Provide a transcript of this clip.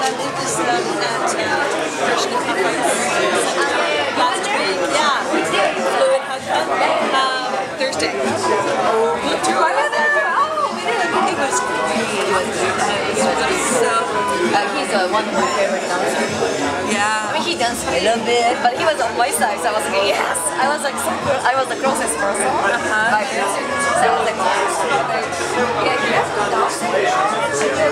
did this at Krishna Conference last week. Yeah, flew in Thursday. Why were there? Oh, we did. It was great. He's one of my favorite dancers. Yeah. I mean, he danced a little bit, but he was on my side, so I was like, yes. I was like, I was the closest person. By him. So I was like, yeah, he left dancing.